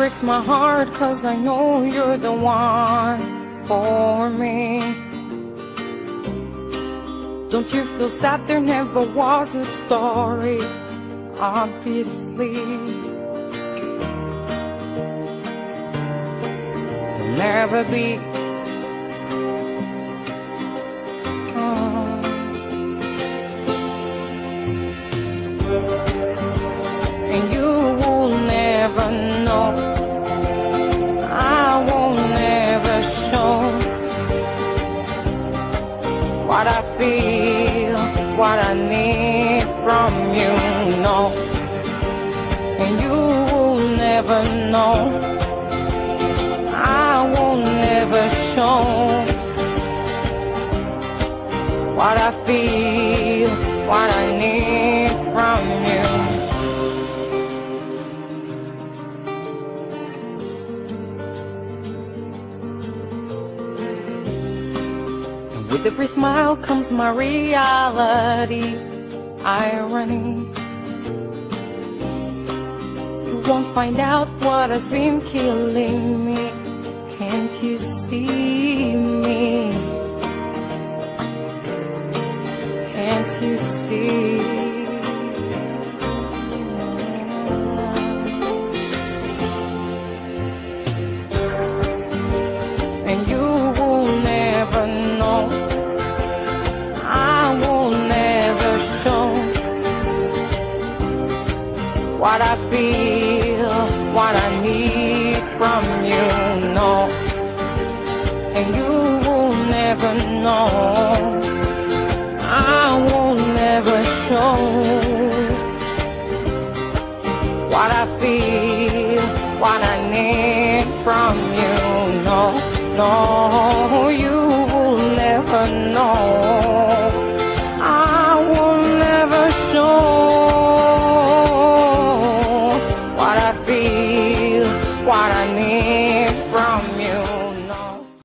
breaks my heart, 'cause I know you're the one for me. Don't you feel sad? There never was a story, obviously. There'll never be. And you will never know. I won't never show what I feel, what I need from you, no. And you will never know. I won't never show what I feel, what I need from you. And with every smile comes my reality, irony. You won't find out what has been killing me. Can't you see me? Can't you see? And you will never know. I will never show what I feel, what I need from you, no. And you will never know. I will never show what I feel, what I need from you, no, no. You will never know.